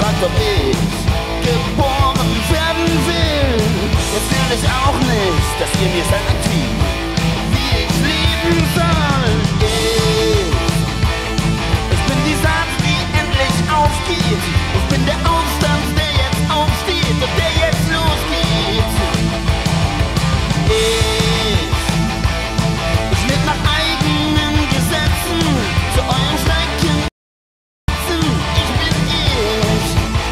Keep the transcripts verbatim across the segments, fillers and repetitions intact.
fragt, ob ich geboren werden will. Jetzt will ich auch nicht, dass ihr mir sagt, wie, wie ich leben soll. Ich, ich bin die Saat, die endlich aufgeht. Ich bin der Aufstand, der jetzt aufsteht und der jetzt losgeht. Ich, ich lebe nach eigenen Gesetzen, zu eurem Schrecken. Ich bin ich.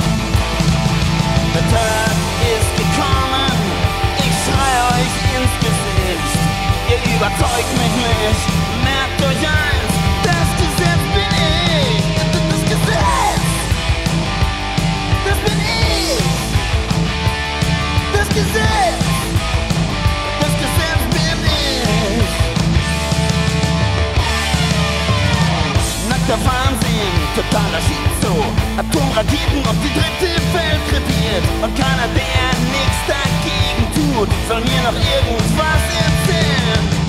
Der Tag ist gekommen, ich schrei euch ins Gesicht. Ihr überzeugt mich nicht, merkt euch eins, das Gesetz bin ich. Das Gesetz, das bin ich. Das Gesetz, das Gesetz bin ich. Nackter Wahnsinn, totaler Schizo. Atomraketen und die dritte Welt krepiert. Und keiner, der nichts dagegen tut, soll mir noch irgendwas erzählen.